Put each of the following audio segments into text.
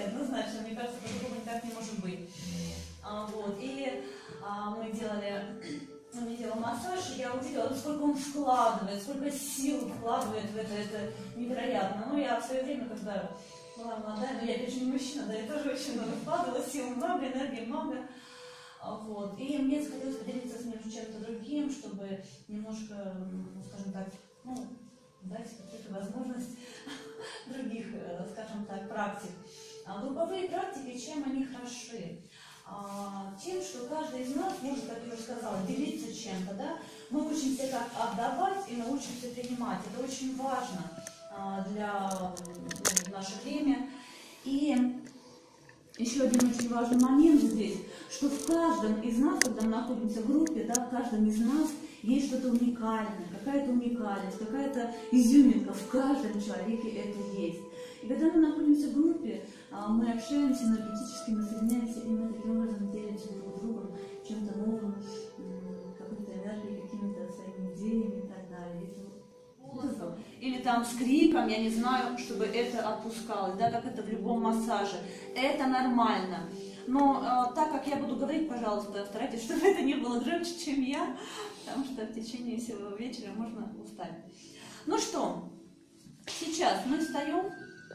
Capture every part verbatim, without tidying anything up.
однозначно. Мне кажется, по-другому никак не может быть. А, вот. И а, мы делали, он мне делал массаж, и я увидела, сколько он вкладывает, сколько сил вкладывает в это, это невероятно. Ну, я в свое время, когда была молодая, но я опять же не мужчина, да, я тоже очень много вкладывала, сил много, энергии много. Вот. И мне захотелось поделиться с ним чем-то другим, чтобы немножко, ну, скажем так, ну, дать какую-то возможность других, скажем так, практик. Групповые практики, чем они хороши? Тем, что каждый из нас может, как я уже сказала, делиться чем-то, да? Мы учимся как отдавать и научимся принимать. Это очень важно для ну, в наше время. И еще один очень важный момент здесь, что в каждом из нас, когда мы находимся в группе, да, в каждом из нас есть что-то уникальное, какая-то уникальность, какая-то изюминка, в каждом человеке это есть. И когда мы находимся в группе, мы общаемся энергетически, мы соединяемся, и мы таким образом делимся друг с другом чем-то новым, какой-то энергией, какими-то своими идеями и так далее. Или там с криком, я не знаю, чтобы это отпускалось, да, как это в любом массаже. Это нормально. Но э, так как я буду говорить, пожалуйста, старайтесь, чтобы это не было громче, чем я, потому что в течение всего вечера можно устать. Ну что, сейчас мы встаем,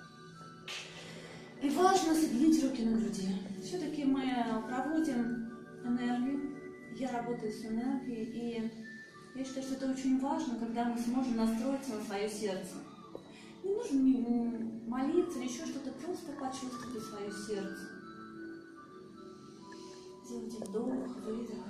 и важно соединить руки на груди. Все-таки мы проводим энергию, я работаю с энергией, и я считаю, что это очень важно, когда мы сможем настроиться на свое сердце. Не нужно молиться или еще что-то, просто почувствуйте свое сердце. Делайте вдох, выдох.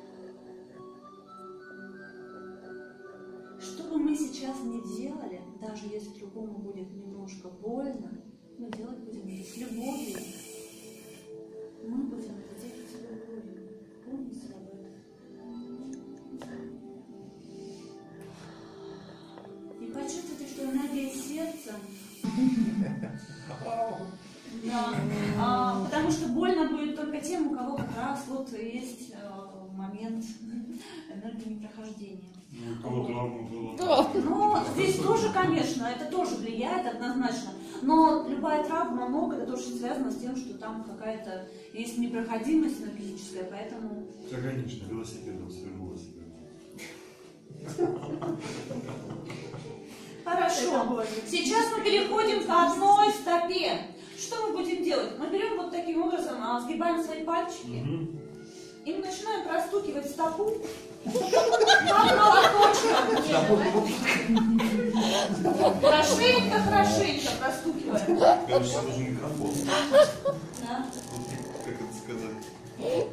Что бы мы сейчас ни делали, даже если другому будет немножко больно, мы делать будем это с любовью. Мы будем это делать с любовью. Помните об этом. И почувствуйте, что энергия сердца. Да, а, потому что больно будет только тем, у кого как раз вот есть а, момент энергии непрохождения. Ну, вот. Да. Но здесь тоже, конечно, это тоже влияет однозначно. Но любая травма ног, это тоже связано с тем, что там какая-то есть непроходимость энергетическая, поэтому... Да, конечно, велосипедом свернулась. Хорошо. Сейчас мы переходим к одной стопе. Что мы будем делать? Мы берем вот таким образом, сгибаем свои пальчики, угу. И мы начинаем простукивать стопу, как молоточком. Хорошенько, хорошенько простукиваем. Конечно, нужен микрофон. Да. Как это сказать?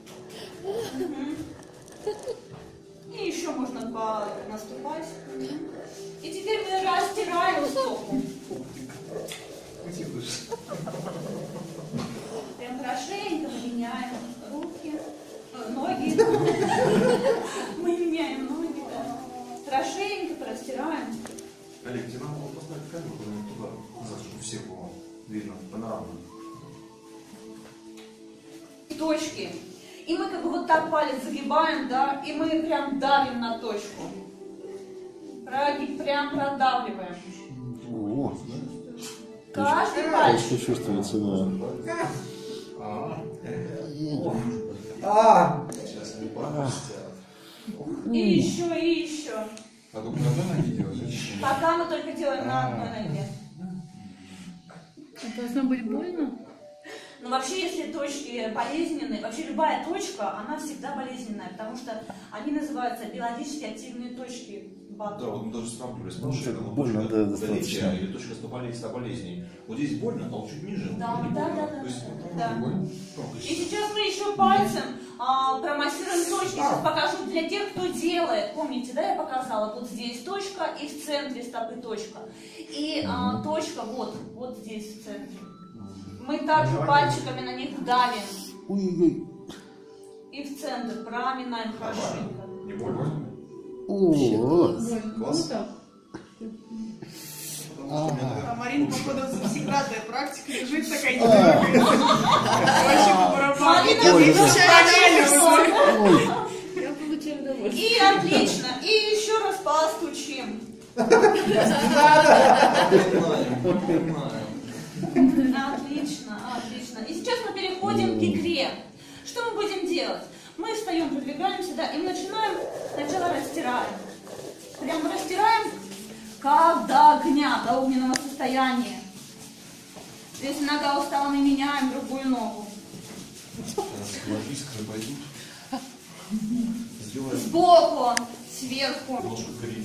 Угу. И еще можно наступать. И теперь мы растираем стопу. Прям хорошенько мы меняем руки, ноги. Мы меняем ноги, да. Хорошенько растираем. Олег, тебе надо было поставить камеру туда, назад, чтобы у всех было видно, панорамно. Точки. И мы как бы вот так палец загибаем, да, и мы прям давим на точку. Прям продавливаем. О, каждый пальчик. Что чувствуется, да. А, сейчас не пахнет. И еще, и еще. А только на одной ноге делать? Пока мы только делаем на одной ноге. Это должно быть больно? Ну, вообще, если точки болезненные, вообще любая точка, она всегда болезненная, потому что они называются биологически активные точки. Да, вот мы даже сравнивали с Ну, малышей, это больно, да, достаточно. или точка ста болезней. Вот здесь больно, а вот чуть ниже. Да, не да, больно. да, да, То есть, да. другой. И сейчас мы еще пальцем а, промассируем точки. Сейчас покажу для тех, кто делает. Помните, да, я показала? Вот здесь точка и в центре стопы точка. И а, точка вот, вот здесь в центре. Мы также пальчиками на них давим. Ой-ой-ой. И в центр проминаем хорошенько. Не больно? О, Класс. А Марина, походу, завсегдатая практика, лежит такая, не дергается. Вообще по барабану. Я получаю удовольствие. И отлично. И еще раз постучим. Понимаем, понимаем. Отлично, отлично. И сейчас мы переходим к игре. Что мы будем делать? Мы встаем, продвигаемся, да, и начинаем сначала растираем. Прямо растираем, как до огня, до огненного состояния. Если нога устала, мы меняем другую ногу. Искры пойдут. Сделаем Сбоку, сверху, ложку гриль.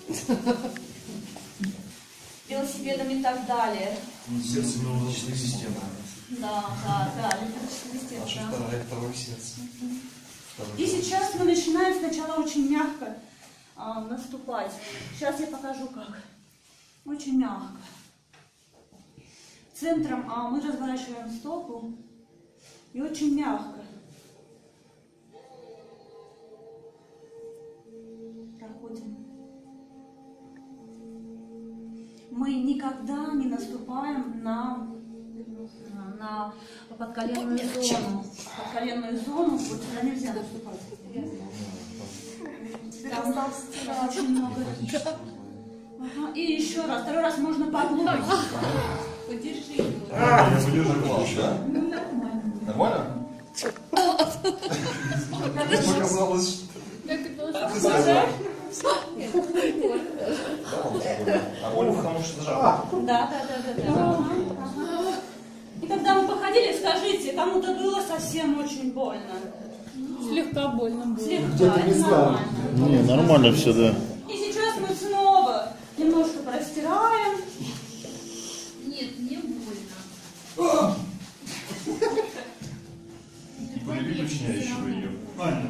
велосипедом и так далее. Сердце иммунологической системы. Да, да, да, электрический Наша да. вторая, второе сердце. Второе И сердце. сейчас мы начинаем сначала очень мягко а, наступать. Сейчас я покажу как. Очень мягко. Центром а, мы разворачиваем стопу и очень мягко. Проходим. Мы никогда не наступаем на, на подколенную зону. Подколенную зону вот сюда нельзя наступать. Там очень много. Ага. И еще раз, второй раз можно поглубже. Подержи его. Я выдержу класс, да? Нормально? Показалось, что... Ты сказал. А больно, потому что жарко. Да, да, да, да, да. Ага, ага. И когда мы походили, скажите, кому-то было совсем очень больно? Слегка больно было. Слегка, это нормально. Не, нормально все, да. И сейчас мы снова немножко простираем. Нет, не больно. Были уточняющего ее. Аня,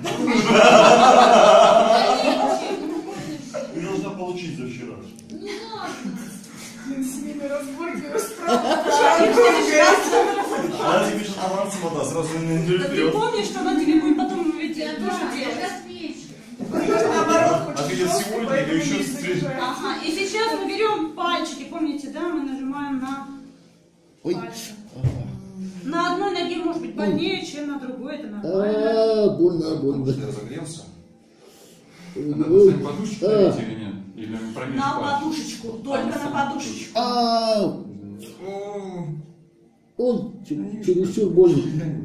ты должна получить за вчера. Не надо. Семейные разборки справа. Она тебе пишет авансом, да, сразу на неделю Да ты вперед. помнишь, что она тебе будет потом ведь Я тоже тоже делать? сейчас вечером. Наоборот, А ты идет сегодня, и еще не встреч. Ага, и сейчас мы берем пальчики, помните, да, мы нажимаем на Ой. пальцы. На одной ноге может быть больнее, чем на другой, это нормально. А, больно, больно. Ты разогрелся? Надо Ой. поставить подушечку А. или нет? Или промеж На пальцев? подушечку, только на подушечку. А, О, он чер- чересчур больно.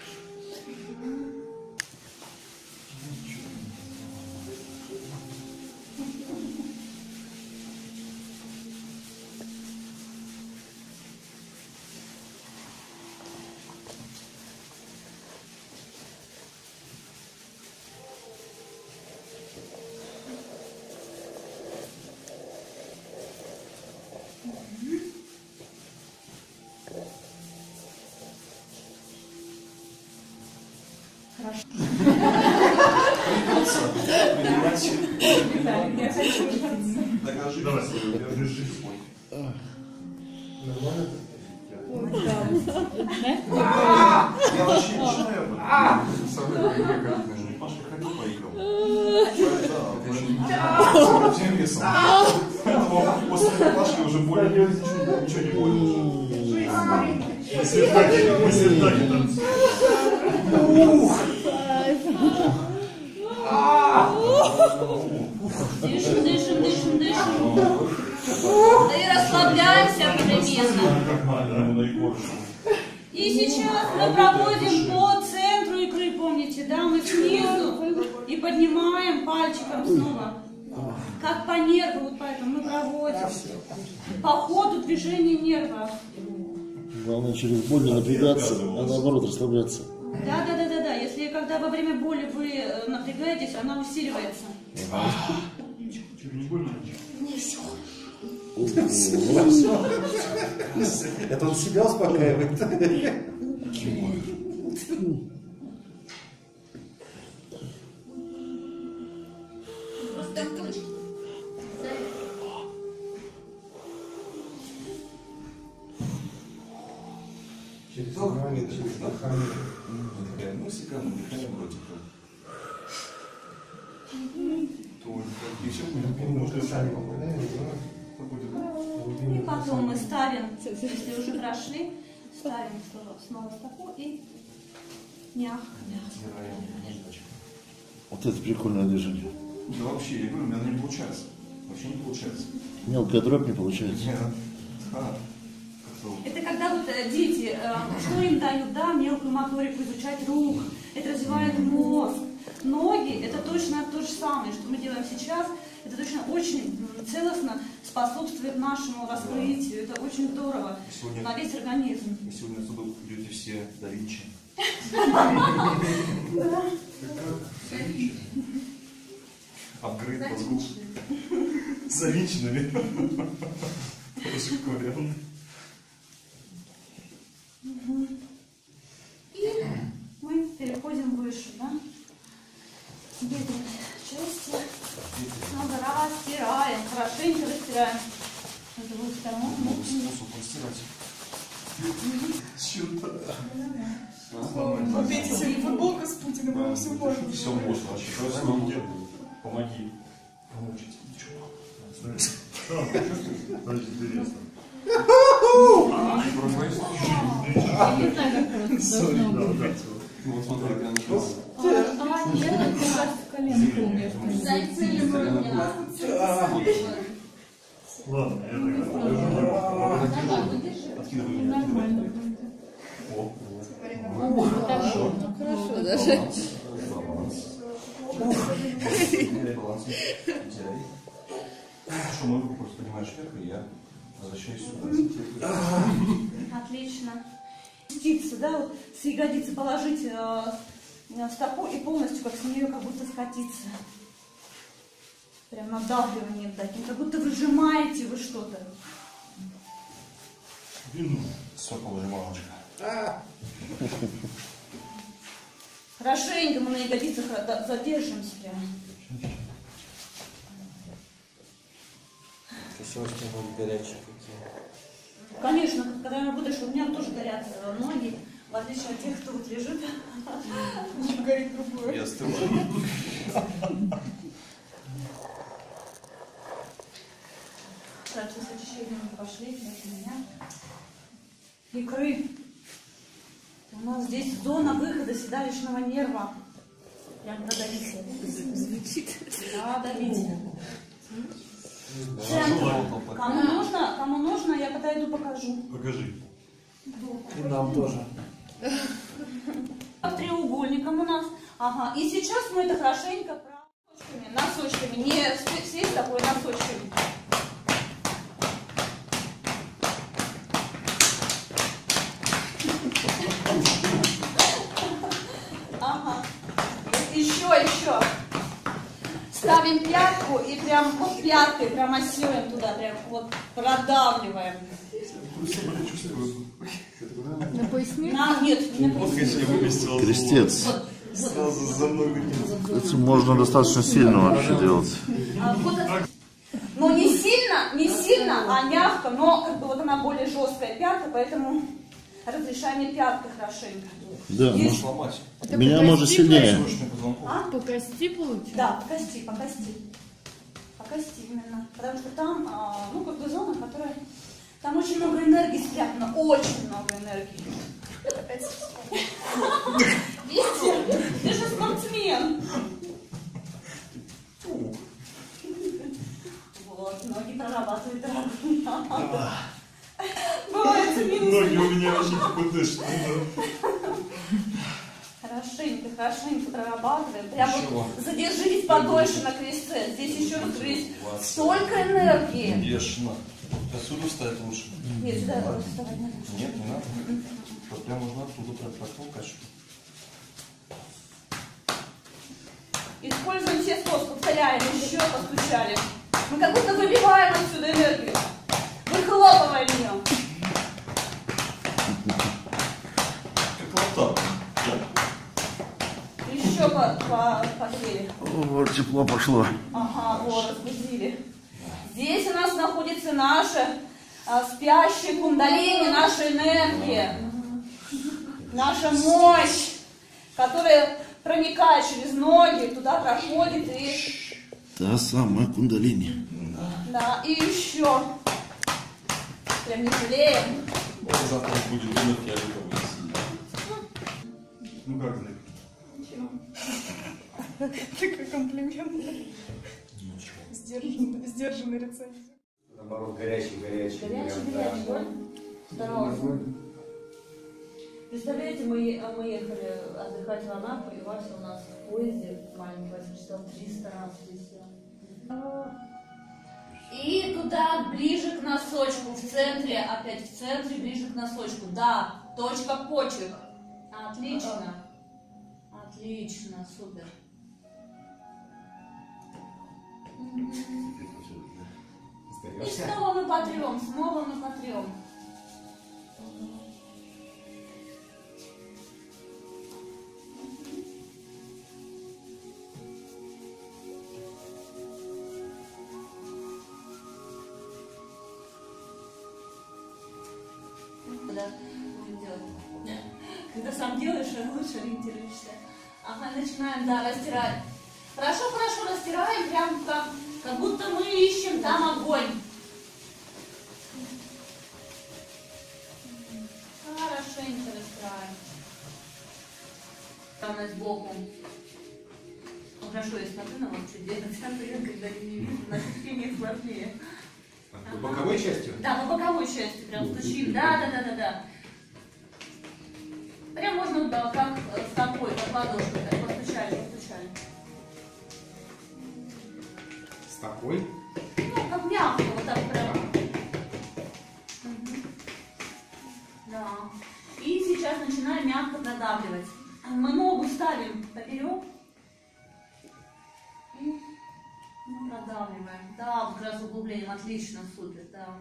Хорошо. принимать. Я хочу. Докажи. Давай. Держи. Я вообще не считаю. Пашка ходил, поиграл. Да, всем весом. Поэтому после Пашки уже больно ничего не больно. Мы сердаки, мы сердаки танцуем. Дышим, дышим, дышим, дышим. Да и расслабляемся одновременно. Как надо, да, и коршун. И сейчас мы проводим по центру икры, помните, да? Мы снизу и поднимаем пальчиком снова. Как по нерву, вот поэтому мы проводим. По ходу движения нерва. Главное через боль не напрягаться, а наоборот расслабляться. Да, да, да, да, да. Если когда во время боли вы э, напрягаетесь, она усиливается. Тебе не больно? Это он себя успокаивает. Просто точно. Через дыхание, через дыхание. Выдыхаем носиком, выдыхаем ротиком. Только еще немножко сами попадаем, И потом мы ставим, если уже прошли, ставим снова стопу и мягко, мягко. Вот это прикольное движение. Да вообще, я говорю, у меня не получается. Вообще не получается. Мелкая дробь не получается. Нет. А, как Это когда вот э, дети, э, что им дают, да, мелкую моторику изучать рук, это развивает мозг. Ноги, это точно то же самое, что мы делаем сейчас, это точно очень целостно способствует нашему раскрытию, это очень здорово Сегодня, на весь организм. вы сегодня отсюда идете все да Винчи. Апгрейд мозгов. Завинченными. Тоже вариант. И мы переходим выше, да? Бедренные части. Много растираем, хорошенько растираем. С двух сторон. Много способ растирать. Что-то. Купите себе футболку с Путиным, вам все можно. Все можно вообще. Просто помоги. Помоги. Помучить. Ничего. Значит, интересно. Я не знаю, как просто должно быть. Вот смотри, как началось. А, нет, это как раз коленку у меня стоит. Зайцы или меня. Ладно, я так. Давай, выдержи. Откидывай меня. Нормально будет. О, Вот так вот. Хорошо даже. баланс. Теряй баланс. Теряй. Хорошо, мою руку просто поднимаешь вверх, и я возвращаюсь сюда. Отлично. Спуститься, да, вот с ягодицы положить э, стопу и полностью как с нее как будто скатиться. Прям надавливанием таким, как будто выжимаете вы что-то. Соковая мамочка. Хорошенько мы на ягодицах задержимся прям. Косёшки будут горячие какие. Конечно, когда работаешь, у меня тоже горят э, ноги, в отличие от тех, кто вот лежит. Ничего горит другое. Я остываю. Так, с очищением пошли для меня. Икры. У нас здесь зона выхода седалищного нерва. Прям надавите. Звучит. Да, давите. Центр. Кому нужно, кому нужно, я подойду, покажу. Покажи. И нам тоже. Треугольником у нас. Ага. И сейчас мы это хорошенько носочками, носочками, не всей такой носочками. Ага. Еще, еще. Ставим пятку и прям вот пяткой прям массируем туда, прям вот продавливаем. На пояснице? На, нет, не на пояснице. Крестец. Сразу за мной выкинул. Это можно достаточно сильно вообще делать. А, вот это, но не сильно, не сильно, а мягко, но как бы вот она более жесткая пятка, поэтому разрешаем и пяткой хорошенько. Да, Есть- Сломать. Это меня по может кости сильнее. Срочный позвонков. А? По кости получается? Да, по кости, по кости. По кости именно. Потому что там, а, ну, как бы зона, которая... Там очень много энергии спрятано, очень много энергии. Видите? Ты же спортсмен. Вот, ноги прорабатывают дорогую. Бывает минус. Ноги у меня вообще КПДшные. Хорошенько, хорошенько прорабатываем. Прям Еще. вот задержитесь подольше на крестце. Здесь еще раз говорить, столько энергии. Конечно. Отсюда встать лучше. Нет, сюда вставать не надо. Нет, не надо. Вот прям можно оттуда прям протолкать. Используем все способы, повторяем, еще постучали. Мы как будто выбиваем отсюда энергию. Выхлопываем ее. Как лоптап. Еще по, по, погрели. Вот тепло пошло. Ага, вот, разбудили. Здесь у нас находится наша а, спящая кундалини, наша энергия, наша мощь, которая проникает через ноги, туда проходит и... Та самая кундалини. Да, и еще. Прям не жалеем. Завтра будет думать, я люблю сильно. Ну как, Злик? Такой комплимент. Сдержанный, сдержанный рецензия. Наоборот, горячий, горячий. Горячий, Да. горячий, да? Старался. Представляете, мы, мы ехали отдыхать в Анапу, и Вася у нас в поезде маленький, Вася читал триста раз здесь. И туда, ближе к носочку, в центре, опять в центре, ближе к носочку. Да, точка почек. Отлично. Отлично, супер. И снова мы потрем, снова мы потрем. Когда будем делать? Когда сам делаешь, лучше ориентируешься. Ага, начинаем, да, растирать. Хорошо, хорошо растираем, прям как, как будто мы ищем там огонь. Хорошенько растираем. Там сбоку. Ну, хорошо, если смотрю на вот чуть делать, я когда не вижу, на течение сложнее. По боковой части? Да, по боковой части прям стучим. Да, да, да, да, да. Прям можно, да, как с такой, как ладошкой, так постучали, постучали. С такой? Ну, как мягко, вот так прям. Угу. Да. И сейчас начинаем мягко продавливать. Мы ногу ставим поперек. И продавливаем. Да, вот как раз углублением. Отлично, супер, да.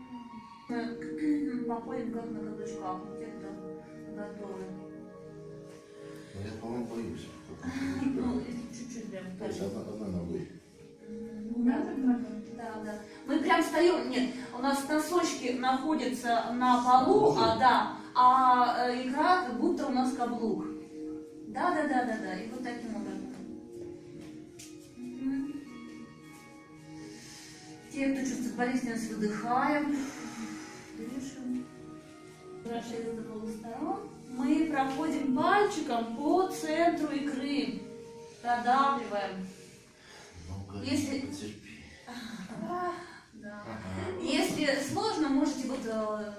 Мы походим как на каблучках. Где-то готовы. Ну, я, по-моему, боюсь. Ну, чуть-чуть прям. То есть одна, одна ногой. Да, да, да. Мы прям встаем, нет, у нас носочки находятся на полу, а, да, а икра как будто у нас каблук. Да, да, да, да, да. И вот таким образом. Угу. Те, кто чувствует болезненность, выдыхаем. Дышим. Вращаясь до полусторон. Мы проходим пальчиком по центру икры. Продавливаем. Если... А, да. Если сложно, можете вот... Э...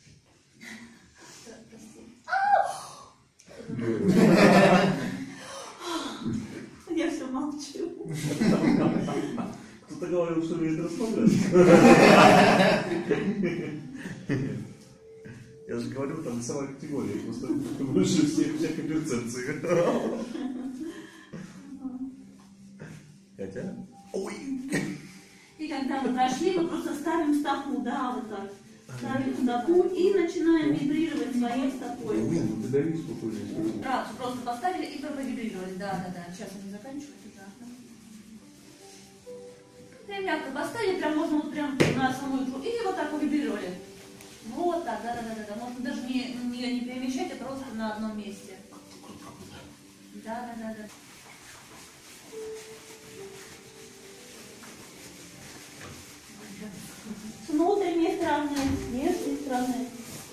Я все молчу. Кто-то говорил, что умеет расслаблять. Я же говорю, там весовая категория, просто больше всех всякой перцепции. Хотя... Ой! И когда мы прошли, мы просто ставим стопу, да, вот так. Ставим стопу и начинаем вибрировать своей стопой. Да, просто поставили и провибрировали, да, да, да. Сейчас они заканчивают, ужасно. Прям мягко поставили, прям можно вот прям на саму икру. И вот так повибрировали. Вот так, да, да, да, да. Можно даже не, не, не перемещать, а просто на одном месте. Да, да, да, да. С внутренней стороны, с внешней стороны.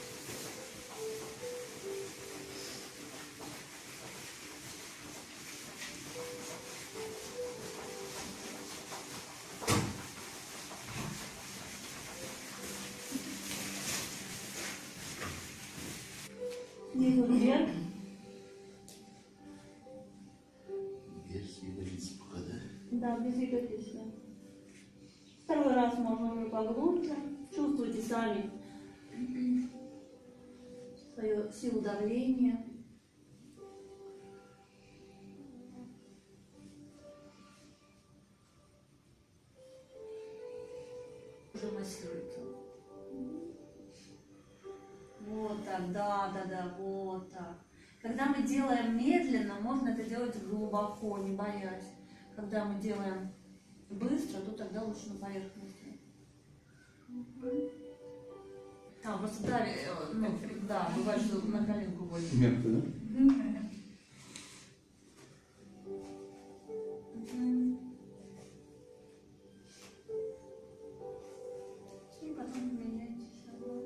Снизу вверх. Без ягодиц пока, да? Да, без ягодиц. Второй раз можно уже поглубже. Чувствуйте сами свою силу давления. Уже массируется. Вот так, да, да, да, вот так. Когда мы делаем медленно, можно это делать глубоко, не боясь. Когда мы делаем быстро, то тогда лучше на поверхности. А, просто да, ну, да, бывает, что на коленку больше. Метко, да? И потом меняйте собой.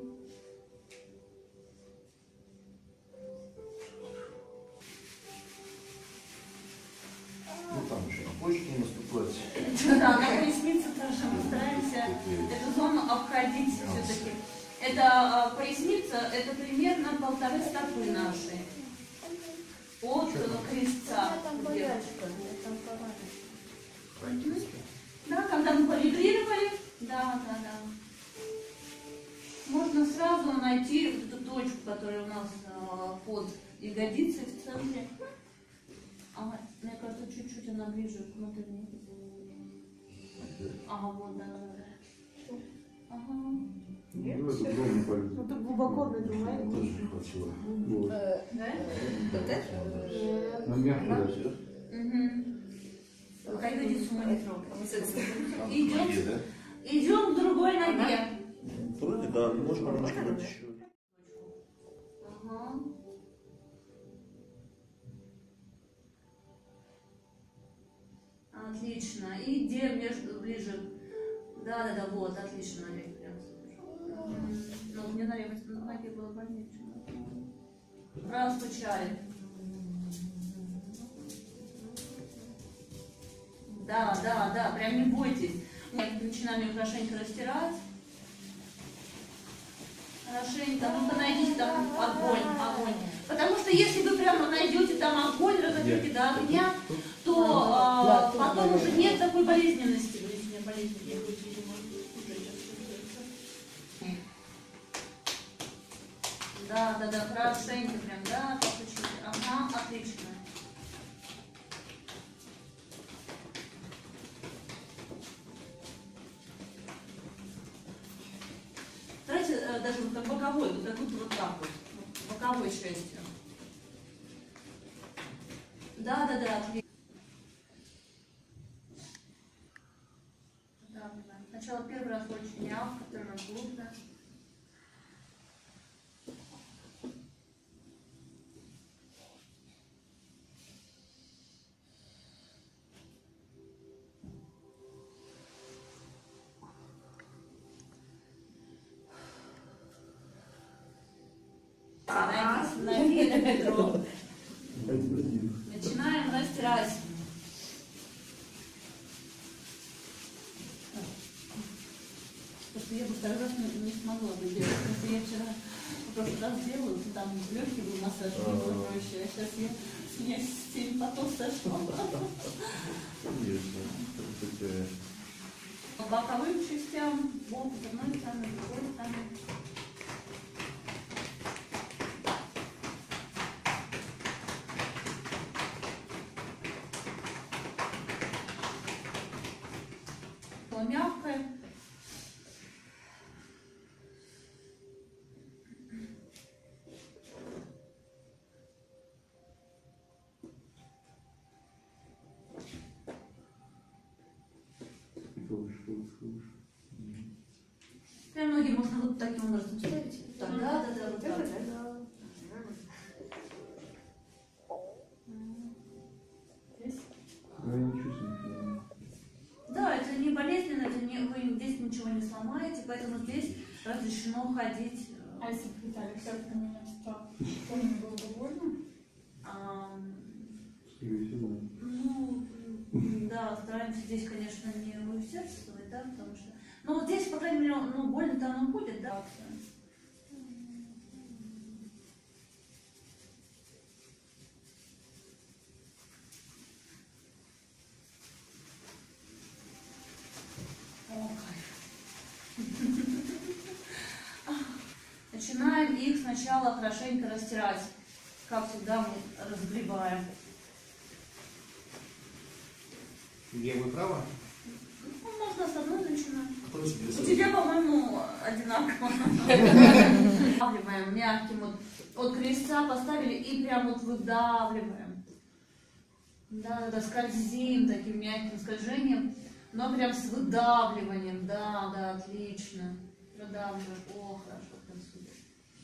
Ну там еще на почки наступать. Да, на пояснице тоже мы стараемся эту зону обходить все-таки. Это а, поясница это примерно полторы стопы наши. От крестца. Да, когда мы повибрировали, да, да, да. Можно сразу найти вот эту точку, которая у нас а, под ягодицей в центре. Ага, мне кажется, чуть-чуть она ближе к внутренней. Ага, вот, да, да, да. Ага. Ну, это ровно палец. Ну, так глубоко надумаем. Тоже хватило. Вот. Да? На мягко дать. Угу. Ягодицу мы не трогаем. Идем, Ноге, да? идем к другой ноге. Вроде да, можно немножко дать еще. Ага. Отлично. И где между ближе? Да, да, да, вот, отлично, Олег. Прям. Ну, мне на левой ноге было больнее. Простучали. Да, да, да, прям не бойтесь. Мы начинаем ее хорошенько растирать. Хорошенько, ну-ка найдите там огонь, огонь. Потому что если вы прямо найдете там огонь, разогрете до огня, то а, потом уже нет такой болезненности. Да, да, да, хорошенько прям, да, постучите. Ага, отлично. Давайте э, даже вот так боковой, вот так вот, вот так вот, боковой частью. Да, да, да, отлично. Да, да. Сначала первый раз очень мягко, второй раз глубже. Начинаем растирать. Просто я бы второй раз не, не смогла бы делать. Если я вчера в прошлый раз делала, там легкий был массаж, не было проще. А сейчас я, мне семь потов сошло. Конечно. Это По боковым частям, вот, с одной стороны, с другой стороны. Мягкое. Прям ноги можно вот таким образом ставить. Так, да, да, да, вот так. я не чувствую. Да, это не болезненно, это не, вы здесь ничего не сломаете, поэтому здесь разрешено ходить. А если бы Виталий все-таки меня стал, то мне было бы больно? А, Скорее всего. ну, да, стараемся здесь, конечно, не усердствовать, да, потому что... Ну, вот здесь, по крайней мере, ну, больно-то оно будет, да. Начинаем их сначала хорошенько растирать. Как всегда мы разгребаем. Лево и право? Ну, можно с одной начинать. Кто тебе У тебя, по-моему, одинаково. Выдавливаем мягким. Вот от крестца поставили и прям вот выдавливаем. Да, да, да, скользим таким мягким скольжением, но прям с выдавливанием. Да, да, отлично. Выдавливаем. О, хорошо, прям супер.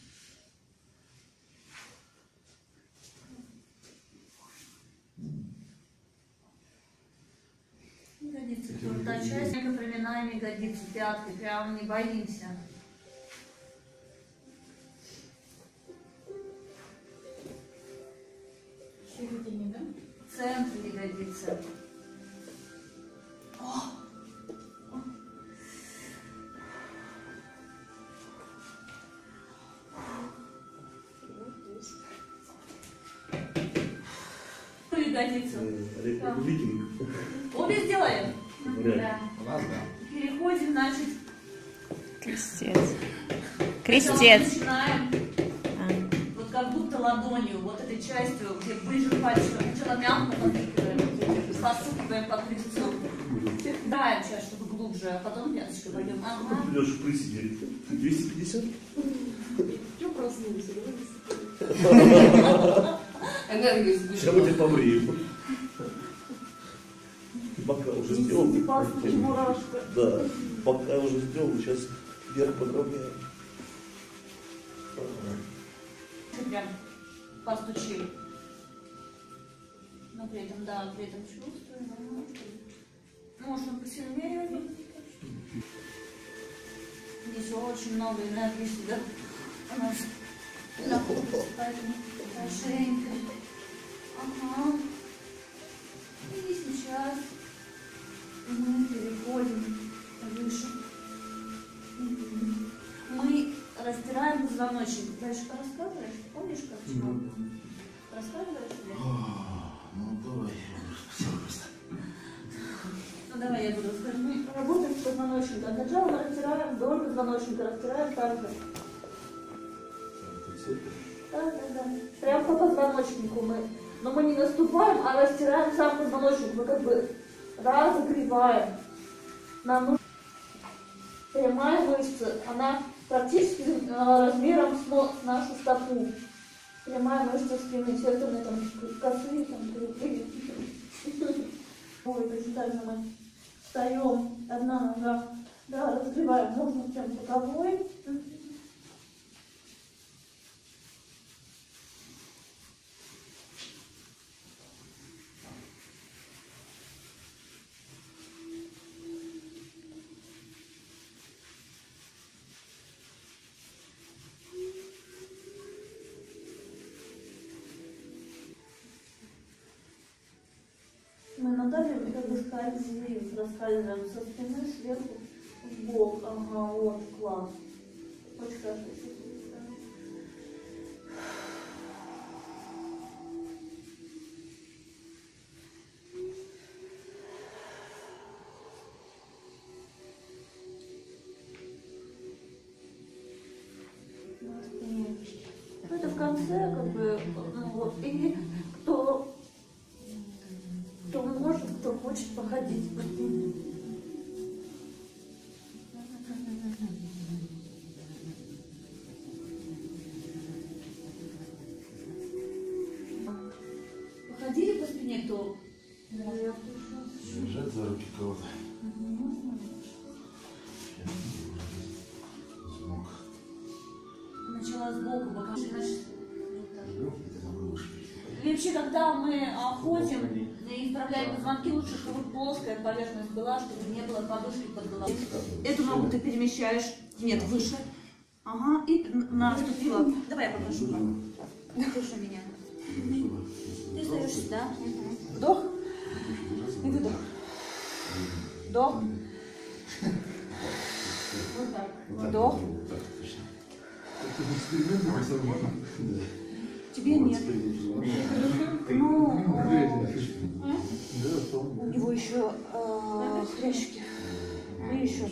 Ягодицы частенько проминаем ягодицы, пятки, прям не боимся. В середине, да? В центре ягодицы. О! пригодится. Олег, Да. викинг. Обе сделаем? Реально. У нас, да. Переходим, значит. Крестец. Сначала Крестец. начинаем. Вот как будто ладонью, вот этой частью, где ближе к пальчикам. Сначала мягко подтыкиваем, постукиваем по крестцу. Даем сейчас, чтобы глубже, а потом пяточкой пойдем. Ага. Сколько Леша приседели? двести пятьдесят? Чего проснулся? Энергию Сейчас мы тебя побреем. Пока уже сделал. Мурашка. Да, пока уже сделал, сейчас вверх подровняем. Прям постучили. Но при этом, да, при этом чувствуем. Можно посильнее. Здесь очень много энергии сюда у нас находится, поэтому хорошенько. Ага. И сейчас мы переходим выше. Мы растираем позвоночник. Дальше рассказываешь? Помнишь, как чего? Рассказываешь? Ну, давай. Ну давай я буду рассказывать. Мы работаем с позвоночником. Сначала мы растираем вдоль позвоночника, растираем также. Да, да, да. Прям по позвоночнику мы. Но мы не наступаем, а растираем сам позвоночник. Мы как бы разогреваем. Нам нужна прямая мышца. Она практически э, размером с, с нашу стопу. Прямая мышца спины. Все остальные там косые, там кривые. Ой, точно так же мы встаем, одна нога, да, разгреваем, можно прям боковой. Мы ногами как бы скользим, раскальзываем со спины сверху в бок. Ага, вот, класс. Очень хорошо. Ну, это в конце, как бы, ну, вот, и кто кто может, кто хочет походить по спине. Походили по спине, кто? Держать за руки кого-то. Звук. Начала сбоку, покажи, значит. И вообще, когда мы а, ходим и вправляем позвонки, лучше, чтобы плоская поверхность была, чтобы не было подушки под головой. Эту ногу ты перемещаешь, нет, выше. Ага, и наступила. Давай я покажу. Слушай меня. Ты стоишь сюда. Вдох и выдох. Вдох. Вот так. Вдох. Тебе нет. Ну, у него еще э, хрящики. И еще.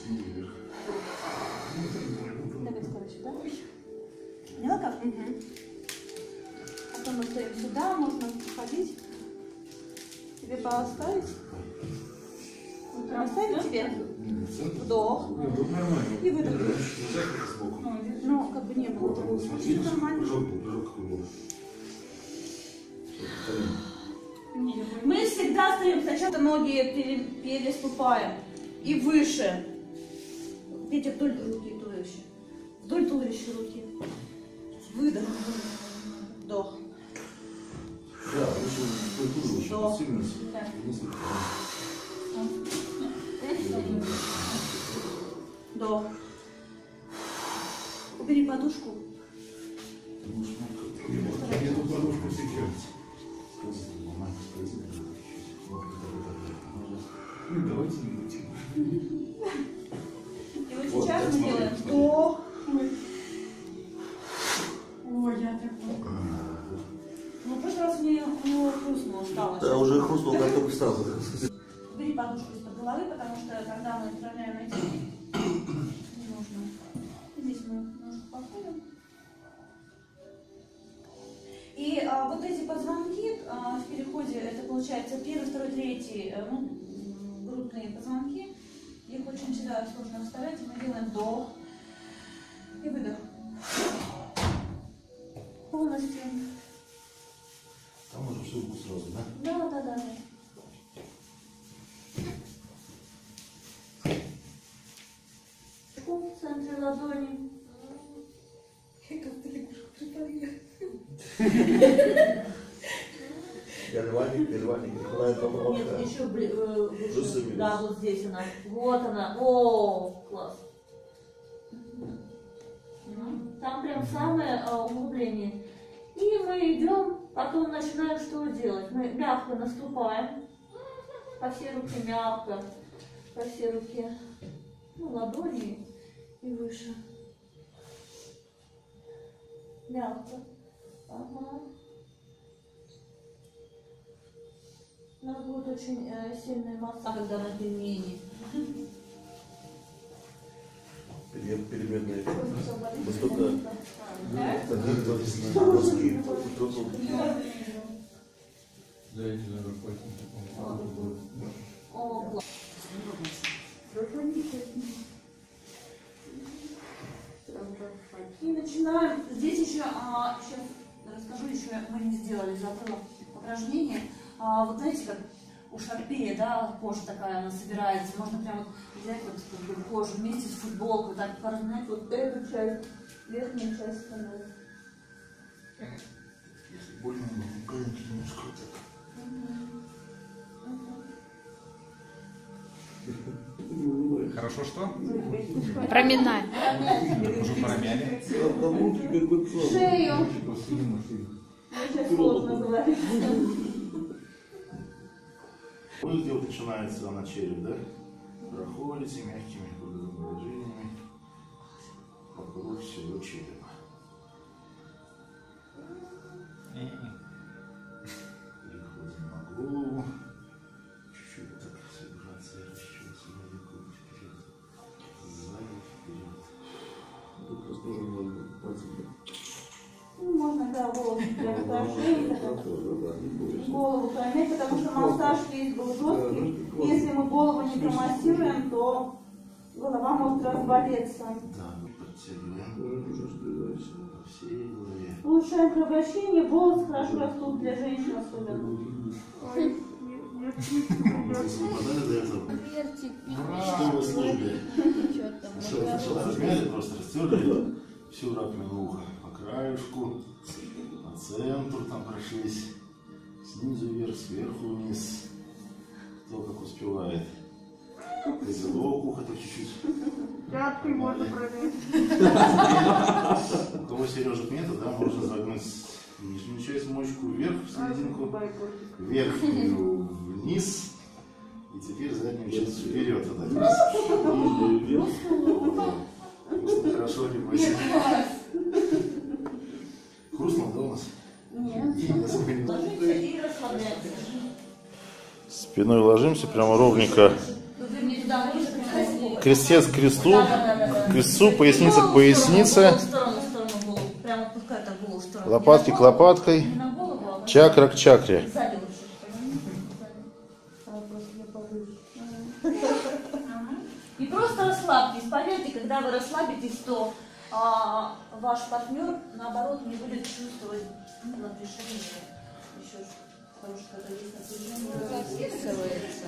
Давай скорее сюда. Поняла как? Угу. Потом мы стоим сюда, можно ходить. Тебе поставить? Поставить тебе? Вдох. И выдох. Ну, как бы не было. Очень нормально. Мы всегда стоим, сначала ноги пере, переступаем и выше. Видите, вдоль руки туловища. Вдоль туловища руки. Выдох. Вдох. Да, лучше вдоль туловища, сильно. Вдох. Убери подушку. Я эту подушку сейчас. Ну, давайте не будем. И вот сейчас мы делаем вдох. Ой, я такой. Ну, в прошлый раз мне у него вкусно стало. Да, уже хрустнул, как только встал. Бери подушку из-под головы, потому что когда мы отправляем эти, не нужно. Здесь мы немножко походим. И а, вот эти позвонки а, в переходе, это получается первый, второй, третий, ну, грудные позвонки. Их очень всегда сложно вставлять. Мы делаем вдох и выдох. Полностью. Там уже все будет сразу, да? Да, да, да. В центре ладони. Гальваник, гальваник, Николай Павлов. Нет, еще бли- э, выше. Жесткий Да, вот здесь она. Вот она. О, класс. Мгм. Там прям самое а, углубление. И мы идем, потом начинаем что делать? Мы мягко наступаем. По всей руке мягко. По всей руке. Ну, ладони и выше. Мягко. Ага. У нас будет очень э, сильный массаж, когда на пельмени. Переменные. Настолько мозги. О, класс. И начинаем. Здесь еще, а, сейчас расскажу, еще мы не сделали, забыла упражнение. А, вот знаете, как у шарпея, да, кожа такая, она собирается. Можно прямо взять вот такую кожу вместе с футболкой, так поразмять вот эту часть, верхнюю часть становится. Если больно, коленки немножко вот так. Хорошо, что? Проминай. Уже промяли. Шею. Сейчас сложно говорить. Вот где вот начинается на череп, да? Проходите мягкими круговыми движениями вокруг всего черепа. Переходим на голову. Чуть-чуть так собираться, чуть-чуть далеко вперед. Сзади вперед. Тут просто тоже можно пальцем. Ну, можно, да, голову прям пошить. Да, да, не бойся. Голову поймать, потому что массаж весь был жесткий. Если мы голову не промассируем, то голова может разболеться. Да, мы подтягиваем Уже сдвигайся. по всей голове. Улучшаем кровообращение, волосы хорошо растут для женщин особенно. Подали до этого. Что вы служили? Что, сначала размяли, просто растерли всю раковину уха по краешку, по центру там прошлись, снизу вверх, сверху вниз, кто как успевает. Козелок уха так чуть-чуть. Пяткой можно пройти. У кого сережек нету, да, можно загнуть нижнюю часть мочку вверх, в серединку, верхнюю вниз, и теперь заднюю часть вперед. Вот так. Раз, нижнюю вверх. Да. Хорошо, не бойся. Хрустнул, да, у нас? Нет. И несколько минут. Ложимся и расслабляемся. Спиной ложимся прямо ровненько. Вы мне туда ниже, прям Крестец к кресту, Да, да, да, да. к крестцу, поясница к голову пояснице, в сторону, в сторону, в сторону, прямо пускай так голову в сторону. лопатки Не к на голову, лопаткой, не на голову, а вот чакра к чакре. сзади лучше. Сзади. А, просто я повыше. Ага. И просто расслабьтесь. Поверьте, когда вы расслабитесь, то а, ваш партнер, наоборот, не будет чувствовать напряжение. Еще потому что когда есть напряжение, Записывается.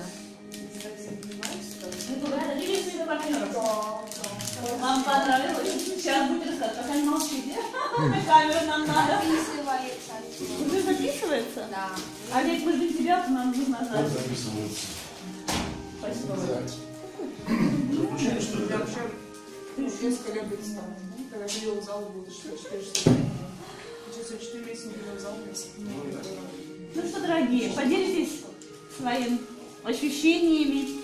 ну, говорят, видите своего партнера? Вам понравилось? Сейчас будет рассказывать, пока не молчите. На камеру нам надо. Записывается. Уже записывается? Да. А ведь мы ждем тебя, то нам нужно знать. Записывается. Спасибо. Запущали, что ли? Я вообще несколько лет стал. Когда ходила в зал, было четыре часа. Сейчас я четыре месяца не ходила в зал. Ну что, дорогие, поделитесь своими ощущениями.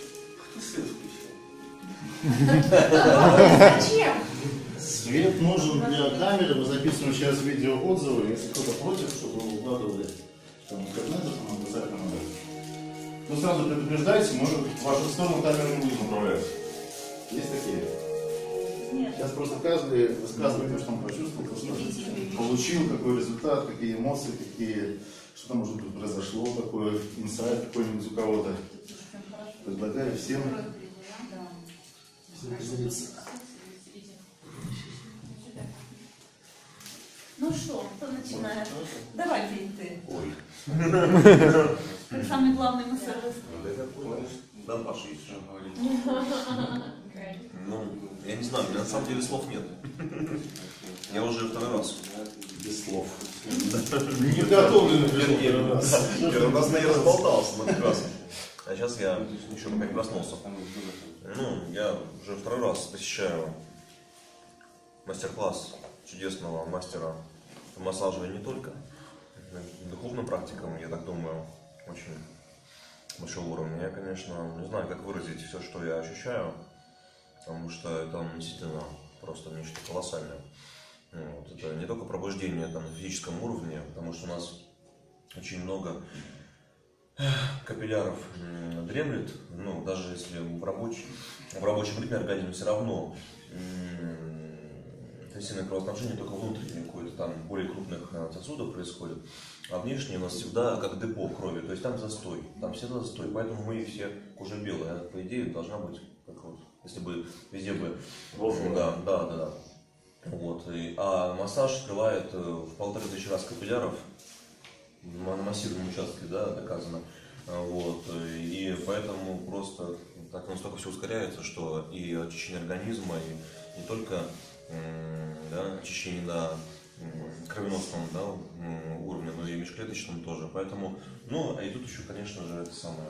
Зачем? Свет нужен для камеры. Мы записываем сейчас видеоотзывы. Если кто-то против, чтобы вы укладывали Там как надо, там обязательно надо. Ну сразу предупреждайте, может в вашу сторону камеру не будет направляться. Есть такие? Нет. Сейчас просто каждый высказывает то, что он почувствовал, то, что получил, какой результат, какие эмоции, какие, что там может быть произошло, такой инсайт какой-нибудь у кого-то. Предлагаю всем, всем поделиться. Ну что, кто начинает? Давай, День, ты. Ой. Как самый главный массажист. Да, Паша, есть что говорить. Ну, я не знаю, у меня на самом деле слов нет. Я уже второй раз. Без слов. Не готовы, Первый раз я разболтался, но прекрасно. А сейчас я еще пока не проснулся. Ну, я уже второй раз посещаю мастер-класс чудесного мастера по массажу и не только. Духовным практикам, я так думаю, очень большого уровня. Я, конечно, не знаю, как выразить все, что я ощущаю, потому что это действительно просто нечто колоссальное. Вот. Это не только пробуждение там, на физическом уровне, потому что у нас очень много капилляров дремлет, ну, даже если в рабочем, в рабочем ритме организм все равно интенсивное кровоснабжение только внутреннее какое-то там более крупных сосудов происходит, а внешнее у нас всегда как депо крови, то есть там застой, там всегда застой, поэтому мы все кожа белая, по идее должна быть, как вот, если бы везде бы, да, да, да, да. Вот, и, а массаж скрывает в полторы тысячи раз капилляров на массивном участке, да, доказано. Вот, и поэтому просто так настолько все ускоряется, что и очищение организма, и не только да, очищение на кровеносном да, уровне, но и межклеточном тоже. Поэтому, ну, а и тут еще, конечно же, это самое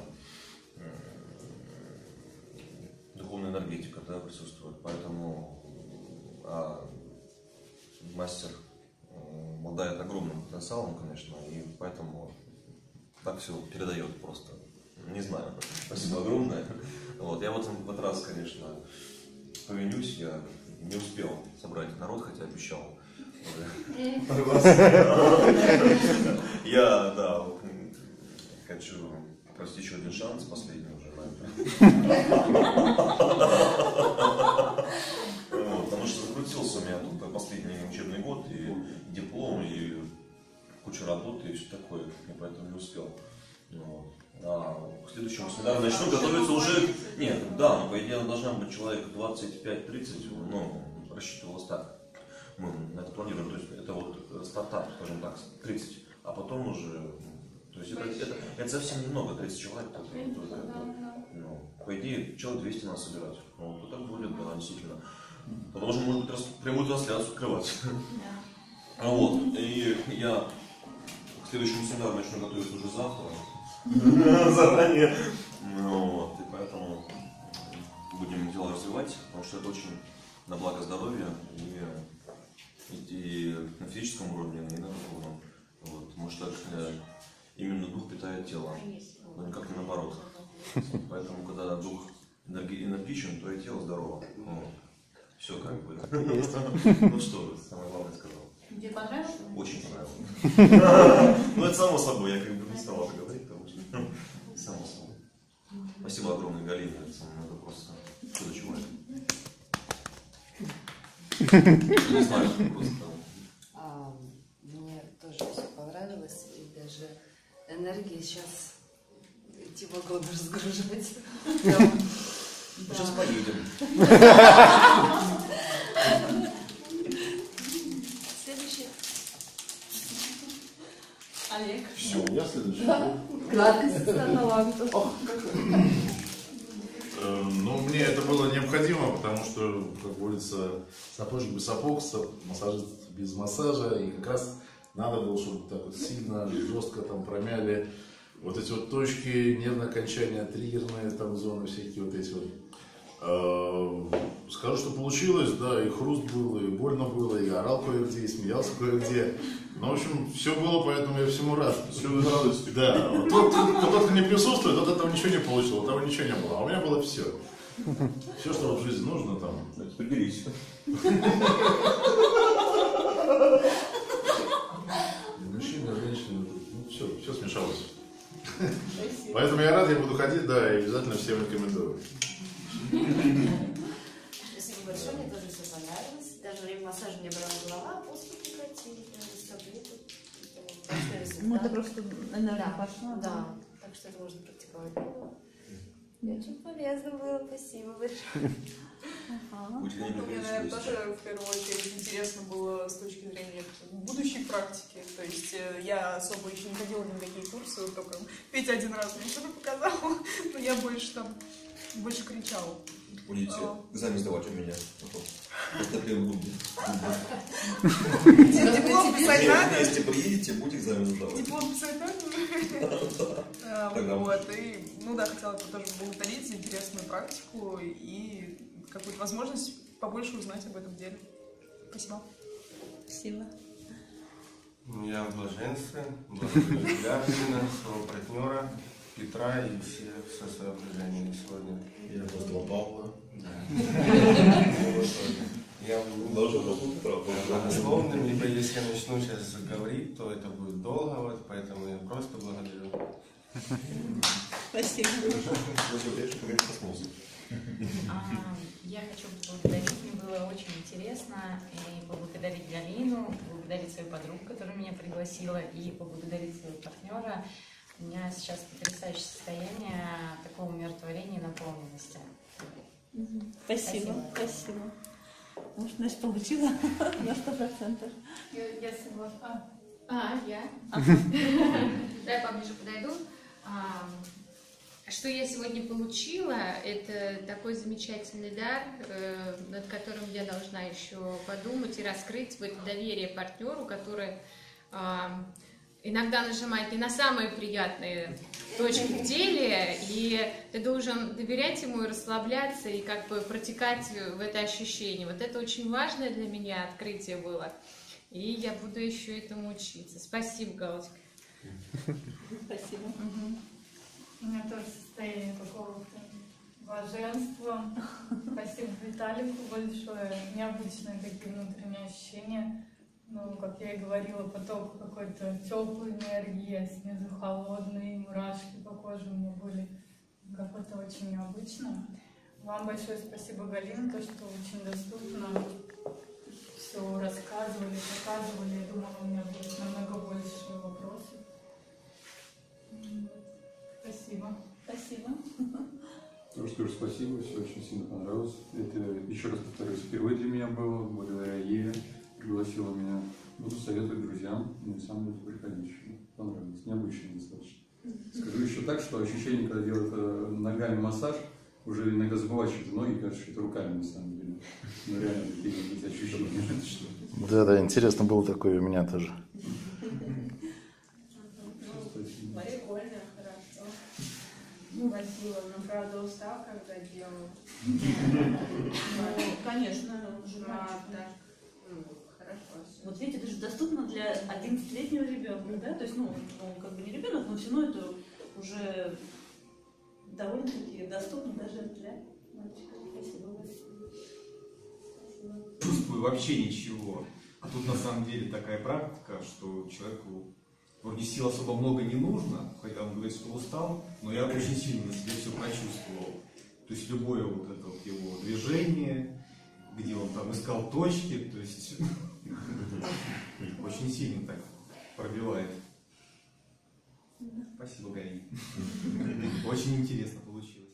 духовная энергетика да, присутствует. Поэтому а мастер обладает огромным потенциалом, конечно, и поэтому так все передает просто. Не знаю. Спасибо огромное. Вот. Я вот в этот раз, конечно, повинюсь, я не успел собрать народ, хотя обещал. Я, да, хочу попросить еще один шанс, последний уже, потому что закрутился у меня тут последний учебный год, и диплом, и куча работы, и все такое, и поэтому не успел. А к следующему семинару начну готовиться уже. Нет, да, но по идее должна быть человек двадцать пять тридцать, ну, рассчитывалось так. Мы на это планируем, то есть это вот стартап, скажем так, тридцать, а потом уже, то есть это, это, это совсем немного, тридцать человек, это, это, это, ну, по идее человек двести надо собирать, ну, вот так будет, да, действительно. Потому что может быть прямую трансляцию открывать. Вот, и я к следующему семинару начну готовиться уже завтра, заранее, ну, вот, и поэтому будем дело развивать, потому что это очень на благо здоровья и, и, и на физическом уровне, и на духовном. Вот, потому что э, именно дух питает тело, но никак не наоборот. Поэтому, когда дух энерги- энергичен, то и тело здорово. Вот. Все как бы. Ну что, самое главное сказал. Тебе понравилось? Очень понравилось. Ну это само собой, я как бы не стал это говорить, потому что само собой. Спасибо огромное, Галина, это просто чудо человек. Не знаю, просто. А, мне тоже все понравилось, и даже энергия сейчас идти вагон разгружать. Сейчас поедем. Следующий. Олег. Все, я следующий. Гадость стала. Ну, мне это было необходимо, потому что, как говорится, сапожник без сапог, массажист без массажа, и как раз надо было, чтобы так вот сильно, жестко там промяли вот эти вот точки, нервные окончания, триггерные там зоны, всякие вот эти вот. Скажу, что получилось, да, и хруст был, и больно было, и орал кое-где, и смеялся кое-где. Ну, в общем, все было, поэтому я всему рад. Все без радости. Да, вот тот, кто не присутствует, тот этого ничего не получил, того ничего не было. А у меня было все. Все, что в жизни нужно, там. Поберись. Мужчина, женщина, ну все, все смешалось. я буду ходить, да, и обязательно всем рекомендую. Спасибо большое, мне тоже все понравилось. Даже во время массажа мне брала голова, а после прекратили. Ну, это просто энергия Да, пошла. да. Так что это можно практиковать. Очень полезно было, спасибо большое. Ага. Очень Ну, мне, наверное, тоже в первую очередь интересно было с точки зрения будущей практики. То есть э, я особо еще не ходила ни на какие курсы, вот только Петя один раз мне что-то показал, но я больше там, больше кричала. Будете экзамен сдавать у меня. Диплом писать надо. Если приедете, будете экзамен сдавать. Диплом писать надо. Вот, и, ну да, хотела бы тоже благодарить интересную практику и какую-то возможность побольше узнать об этом деле. Спасибо. Спасибо. Я в блаженстве, благодарю Ляпина, своего партнера, Петра и все, все свое окружение на сегодня. Я апостола Павла. Я Должен был Петра. многословным, либо если я начну сейчас говорить, то это будет долго, вот, поэтому я просто благодарю. Спасибо. А, Я хочу поблагодарить, мне было очень интересно, и поблагодарить Галину, поблагодарить свою подругу, которая меня пригласила, и поблагодарить своего партнера. У меня сейчас потрясающее состояние такого умиротворения и наполненности. Спасибо. Спасибо. Может, значит, получила на сто процентов. Я, я согласна. А, а, я? Дай поближе подойду. А, что я сегодня получила, это такой замечательный дар, э, над которым я должна еще подумать и раскрыть вот это доверие партнеру, который э, иногда нажимает не на самые приятные точки в деле, и ты должен доверять ему и расслабляться, и как бы протекать в это ощущение. Вот это очень важное для меня открытие было, и я буду еще этому учиться. Спасибо, Галочка. Спасибо. Угу. У меня тоже состояние какого-то блаженства. Спасибо Виталику большое. Необычные такие внутренние ощущения. Ну, как я и говорила, поток какой-то теплой энергии, а снизу холодные мурашки по коже у меня были. Как-то очень необычно. Вам большое спасибо, Галина, то, что очень доступно все рассказывали, показывали. Я думала, у меня будет намного больше вопросов. Спасибо. Спасибо. Тоже скажу спасибо, все очень сильно понравилось. Это, еще раз повторюсь, впервые для меня было, благодаря Еве, пригласила меня. Буду советовать друзьям, ну и сам буду приходить еще. Понравилось, необычно достаточно. Скажу еще так, что ощущение, когда делают ногами массаж, уже иногда забываешь, что это ноги, кажется, что это руками на самом деле. Но реально такие какие-то ощущения. Да, да, интересно было такое у меня тоже. Прикольно, хорошо. Спасибо, но правда устал, когда делал. Ну, конечно, уже так, хорошо. Вот видите, это же доступно для одиннадцатилетнего ребенка, да? То есть, ну, ну, как бы не ребенок, но все равно это уже довольно-таки доступно даже для мальчика. Спасибо. Спасибо. Чувствую вообще ничего. А тут на самом деле такая практика, что человеку вроде сил особо много не нужно, хотя он говорит, что устал, но я очень сильно на себе все прочувствовал. То есть любое вот это вот его движение, где он там искал точки, то есть очень сильно так пробивает. Спасибо, Галина. Очень интересно получилось.